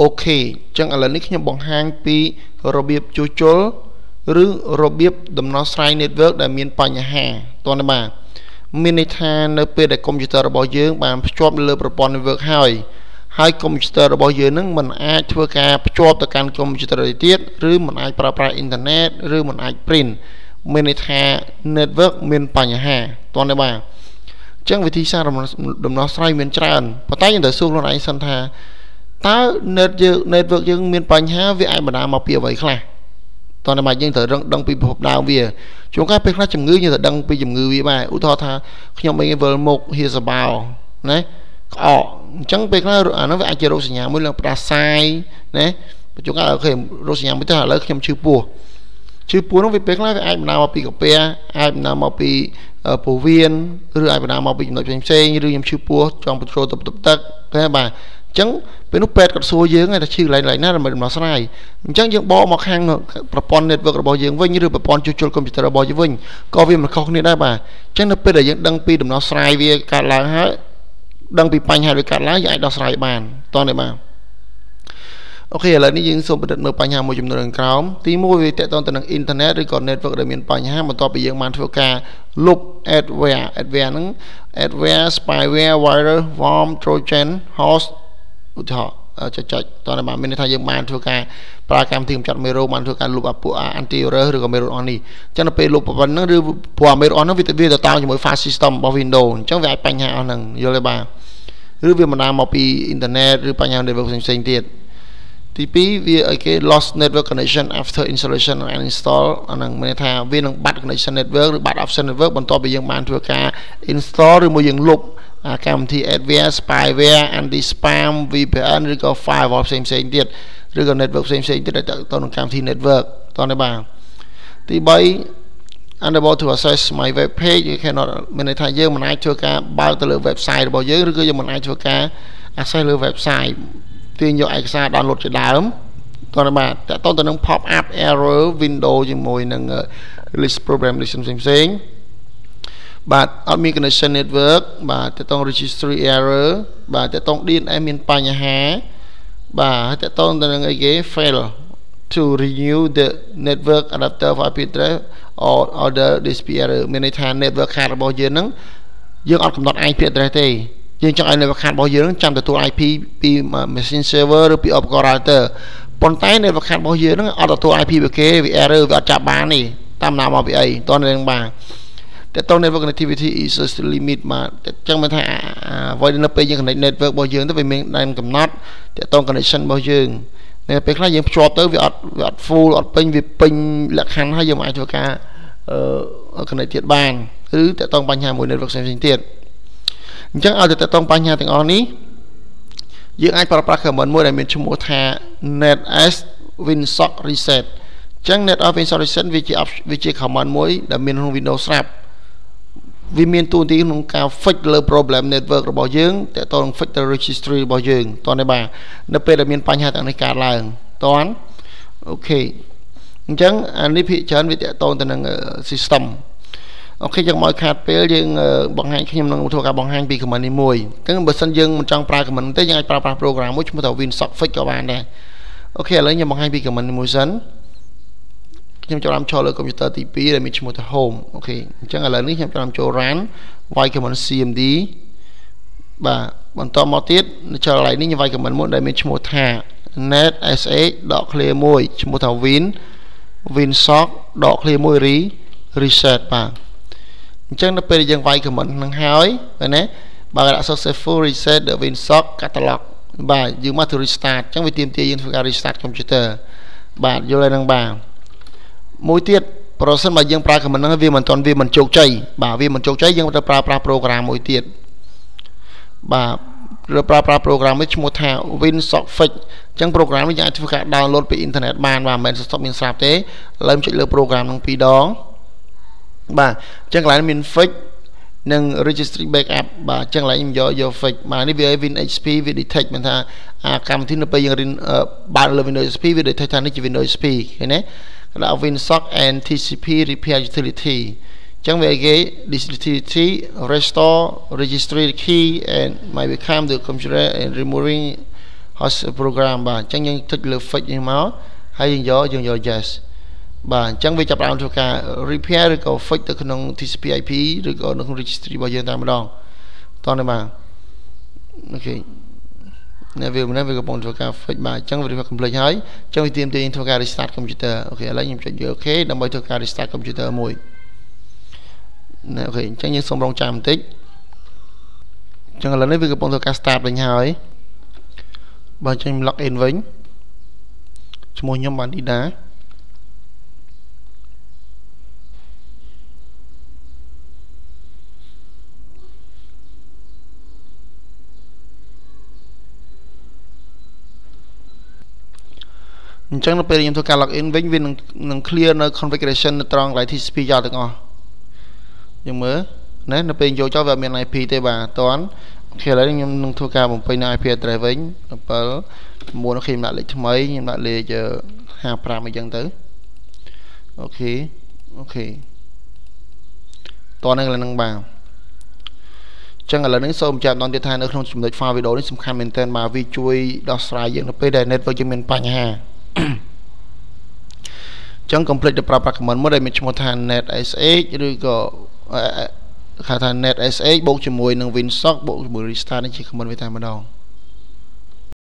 OK ចឹងឥឡូវនេះខ្ញុំបង្ហាញពីរបៀបជួសជុលឬរបៀបដំណោះស្រាយ network ដែលមានបញ្ហាតើបាទមានន័យថានៅពេលដែលកុំព្យូទ័ររបស់យើងបានភ្ជាប់លើប្រព័ន្ធ network ហើយកុំព្យូទ័ររបស់យើងនឹងមិនអាចធ្វើការភ្ជាប់ទៅកាន់កុំព្យូទ័រទៀតឬមិនអាចប្រើប្រាស់អ៊ីនធឺណិតឬមិនអាច print មានន័យថា network មានបញ្ហាតើបាទចឹងវិធីសាស្ត្រដំណោះស្រាយមានច្រើនប៉ុន្តែយើងត្រូវសួរខ្លួនឯងសិនថាតើ network យើងមានបញ្ហាវាអាចបណ្ដាលមកពីអ្វីខ្លះតើបាទយើងត្រូវដឹងពីប្រភពដើមវាជួនកាលពេលខ្លះជំងឺយើងត្រូវដឹងពីជំងឺវាបាទឧទាហរណ៍ថាខ្ញុំអីវិលមុខហៀសបោណាក្អកអញ្ចឹងពេលខ្លះអានោះវាអាចជារោគសញ្ញាមួយឡើងផ្ដាសាយណាជួនកាលអូខេរោគសញ្ញាមួយទៅឥឡូវខ្ញុំឈឺពោះនោះវាពេលខ្លះវាអាចបណ្ដាលមកពីកាពះអាចបណ្ដាលមកពីពោះវៀនឬអាចបណ្ដាលមកពីចំណុចផ្សេងឬខ្ញុំឈឺពោះចង់បញ្ចូលទៅទឹកតែបាទអញ្ចឹងពេលនោះពេទ្យគាត់សួរយើងថាឈឺកន្លែងណាដើម្បីដំណោះស្រាយអញ្ចឹងយើងបកមកខាងប្រព័ន្ធ network របស់យើងវិញឬប្រព័ន្ធជួសជុលកុំព្យូទ័ររបស់យើងវិញក៏វាមិនខុសគ្នាដែរបាទអញ្ចឹងនៅពេលដែលយើងដឹងពីដំណោះស្រាយវាកើតឡើងហើយដឹងពីបញ្ហាវាកើតឡើងយើងអាចដោះស្រាយបានតើនេះបាទអូខេឥឡូវនេះយើងសូមពិនិត្យមើលបញ្ហាមួយចំនួនខាងក្រោមទី1វាតកតងទៅនឹងអ៊ីនធឺណិតឬក៏ network ដែលមានបញ្ហាបន្ទាប់ពីយើងបានធ្វើការលុប adware ហ្នឹង adware spyware virus worm trojan host ឧទាហរណ៍ចុចតើបាទមានន័យថាយើងបានធ្វើការប្រើកម្មវិធីកម្ចាត់មេរោគបានធ្វើការលុបអាពួក antivirus ឬក៏មេរោគអស់នេះអញ្ចឹងដល់ពេលលុបប៉ុណ្ណឹងឬព្រោះមេរោគអស់ហ្នឹងវាទៅតាមជាមួយ file system របស់ Windows អញ្ចឹងវាអាចបញ្ហាអស់ហ្នឹងយល់ទេបាទឬវាបណ្ដាលមកពីអ៊ីនធឺណិតឬបញ្ហា network ផ្សេងៗទៀតទី2វាឲ្យគេ lost network connection after installation and install អាហ្នឹងមានន័យថាវានឹងបាត់ connection network ឬបាត់ option network បន្ទាប់ពីយើងបានធ្វើការ install ឬមួយយើងលុបកម្មវិធី adware spyware anti spam VPN ឬក៏ firewall ផ្សេងៗទៀតឬក៏ network ផ្សេងៗទៀតដែលទៅនឹងកម្មវិធី network តោះនេះបាទទី3 unable to access my web page you cannot មានន័យថាយើងមិនអាចធ្វើការបើកទៅលើ website របស់យើងឬក៏យើងមិនអាចធ្វើការ access លើ website ទាញយកឯកសារ download ជាដើមតោះបាទតើតទៅនឹង pop up error window ជាមួយនឹង list program list ផ្សេងបាទអត់មាន connection network បាទតើតង registry error បាទតើតង DNS មានបញ្ហាបាទតើតងទៅនឹងអីគេ fail to renew the network adapter for IP address or other DSP error មានន័យថា network card របស់យើងហ្នឹងយើងអត់កំណត់ IP address ទេយើងចង់ឲ្យ network card របស់យើងចាំទទួល IP ពី machine server ឬពី ឧបករណ៍ router ប៉ុន្តែ network card របស់យើងហ្នឹងអត់ទទួល IP ពីគេវា error វាអត់ចាប់បានទេតាមណាមកពីអីតើនឹងបាទតើត network connectivity is limit បាទអញ្ចឹងមានថាអ្វីនៅពេលយើង connect network របស់យើងទៅវាមានដែនកំណត់តើត connection របស់យើងនៅពេលខ្លះយើងភ្ជាប់ទៅវាអត់ full អត់ពេញវាពេញលក្ខខណ្ឌហើយយើងមិនអាចធ្វើការconnect ទៀតបានឬតើតបញ្ហាមួយ network ផ្សេងៗទៀតអញ្ចឹងឲ្យតើតបញ្ហាទាំងអស់នេះយើងអាចប្រើប្រាស់ command មួយដែលមានឈ្មោះថា netas winsock reset អញ្ចឹង netas winsock reset វាជា command មួយដែលមានក្នុង Windows ស្រាប់វាមានតួនាទីក្នុងការ fix លើ problem network របស់យើងតើតនឹង fix ទៅ registry របស់យើងតើនេះបាទនៅពេលដែលមានបញ្ហាទាំងនេះកើតឡើងតើអូខេអញ្ចឹងអានេះភាគច្រើនវាតទៅនឹង system អូខេយើងមកខាតពេលយើងបង្ហាញខ្ញុំនឹងធ្វើការបង្ហាញពី command នេះមួយអញ្ចឹងបើសិនយើងមិនចង់ប្រើ command ទេយើងអាចប្រើប្រាស់ program មួយឈ្មោះថា winsock fix ក៏បានដែរអូខេឥឡូវខ្ញុំបង្ហាញពី command នេះមួយសិនខ្ញុំចាប់តាមចូលលើ computer ទី2ដែលមានឈ្មោះថា home អូខេអញ្ចឹងឥឡូវនេះខ្ញុំចាប់តាមចូល run y command cmd បាទបន្តមកទៀតនៅចូលកន្លែងនេះខ្ញុំវាយ command មួយដែលមានឈ្មោះថា netsh.clear មួយឈ្មោះថា winsock .clear មួយ reset បាទអញ្ចឹងនៅពេលយើងវាយ command ហ្នឹងហើយណាបើដាក់ successful reset the winsock catalog បាទយើងមកទៅ restart អញ្ចឹងវាទាមទារយើងធ្វើការ restart computer បាទយល់ហើយនឹងបាទមួយទៀតប្រសិនបើយើងប្រើ command ហ្នឹងវាមិនជោគជ័យបាទវាមិនជោគជ័យយើងត្រូវប្រើប្រាស់ program មួយទៀតបាទឬប្រើប្រាស់ program នេះឈ្មោះថា winsock fix អញ្ចឹង program នេះយើងអាចធ្វើការ download ពី internet បានបាទមិនមែនស្តុបមានស្រាប់ទេឥឡូវចុចលើ program ហ្នឹង2ដងបាទអញ្ចឹងកន្លែងមាន fix និង registry backup បាទអញ្ចឹងកន្លែងខ្ញុំយក fix បាទនេះវា WinHP វា detect មិនថាកម្មវិធីនៅពេលយើងរៀនបើកលើ Windows XP វា detect ថានេះជា Windows XP ឃើញទេដាក់ winsock and TCP repair utility អញ្ចឹងវាគេ this utility restore registry key and might become the computer and removing host program bà chẳng những thích lực fix như máu hay dừng gió yes bà chẳng vì chập làm cho cả repair rồi có fix từក្នុង TCP/IP rồi cóក្នុង registry bao giờ ta mà đong toàn này bà ok nếu vì có bọn cho cả fix bà chẳng vì phải complete hết chẳng vì tìm tiền cho cả restart computer ok lấy những chuyện ok đâm bay cho cả restart computer mùi ok chẳng như xong rong chạm tích chẳng là nếu vì có bọn cho cả start đánh hỏi bà chẳng login với mua nhóm bạn đi đá chẳng nó bây giờ tôi login với viên能 clear nó configuration nó tròn lại TCP cho được không nhưng mới nếu nó bây giờ cho vào miền IP tây bà toán khi lấy nhưng nâng thua cao một bên IP address với mua nó khi lại lịch mấy nhưng lại lấy cho 25 mấy dân tới ok toàn này là nâng vào chẳng là những số chạm toàn tiết thay nó không chụp được file video nó xâm khăn mình tên mà vì chui đo sai dựng nó bây giờ network cho mình bánh hà chẳng complete được proper mình mới đây mình một thằng net SX rồi có khả năng net SX bộ cho mùi nâng Winsock bộ mùi restart nó chỉ không muốn với thằng mà đâu